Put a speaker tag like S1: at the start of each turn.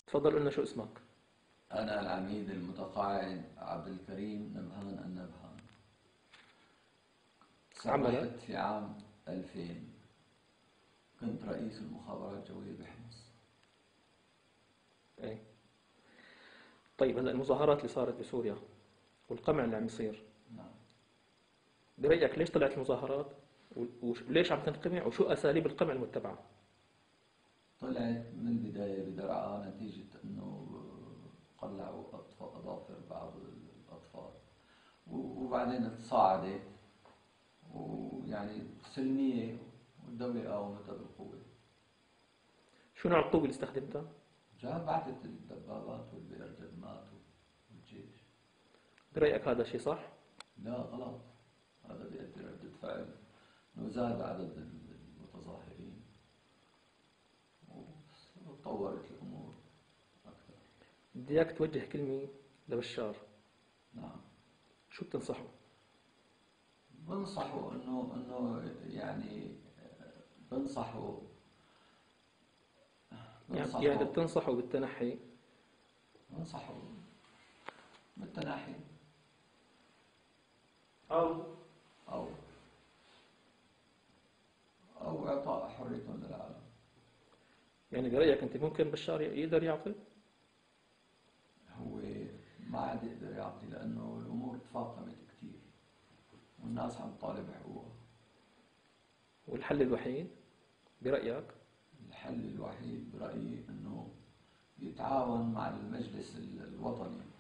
S1: تفضل قلنا شو اسمك.
S2: أنا العميد المتقاعد عبد الكريم نبهان النبهان.
S1: عملك؟
S2: تسرحت في عام 2000، كنت رئيس المخابرات الجوية بحمص.
S1: ايه. طيب هلا المظاهرات اللي صارت بسوريا والقمع اللي عم يصير،
S2: نعم.
S1: برأيك ليش طلعت المظاهرات؟ وليش عم تنقمع وشو أساليب القمع المتبعة؟
S2: طلعت من البداية بدرعا نتيجة أنه قلعوا أظافر بعض الأطفال، وبعدين تصاعدت ويعني سلمية، والدولة قاومتها بالقوة.
S1: شو نوع القوة اللي استخدمتها؟
S2: بعثت الدبابات والبيرجمات والجيش.
S1: برأيك هذا شيء صح؟
S2: لا، غلط. هذا بيأتي ردة فعل انه زاد عدد المتظاهرين وتطورت الامور اكثر.
S1: بدي اياك توجه كلمة لبشار،
S2: نعم.
S1: شو بتنصحه؟
S2: بنصحه انه يعني بنصحه
S1: يعني
S2: بنصحه
S1: بتنصحه بالتنحي؟
S2: بنصحه بالتنحي
S1: أو
S2: او او اعطاء حرية للعالم.
S1: يعني برأيك أنت ممكن بشار يقدر يعطي؟
S2: هو ما عاد يقدر يعطي لانه الامور تفاقمت كثير والناس عم تطالب حقوقها.
S1: والحل الوحيد برأيك؟
S2: الحل الوحيد برأيي أنه يتعاون مع المجلس الوطني